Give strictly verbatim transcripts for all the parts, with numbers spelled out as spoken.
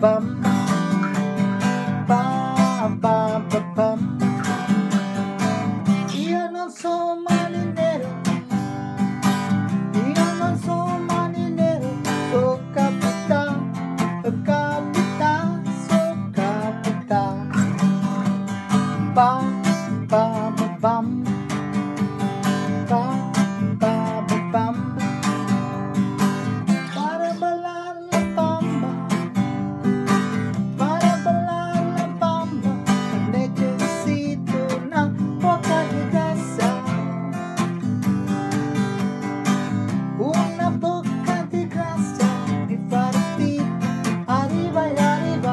bam, bam, bam, bam, bam. Io non sono marinero, io non sono marinero, so capitano, so capitano, so capitano. Bam, bam, bam, bam, bam, bam. Para bailar la bamba, para bailar la bamba, necesito una poca de grasa, una poca de grasa, di farti arriva e arriva.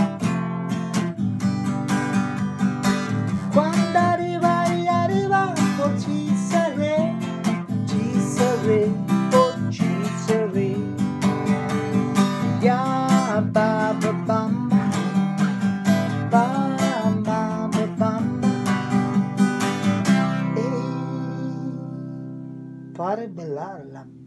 Quando arriva e arriva, oh ci sarei, ci sarei, oh ci sarei. Ya ba ba bam, bam bam ba bam. E fare ballare la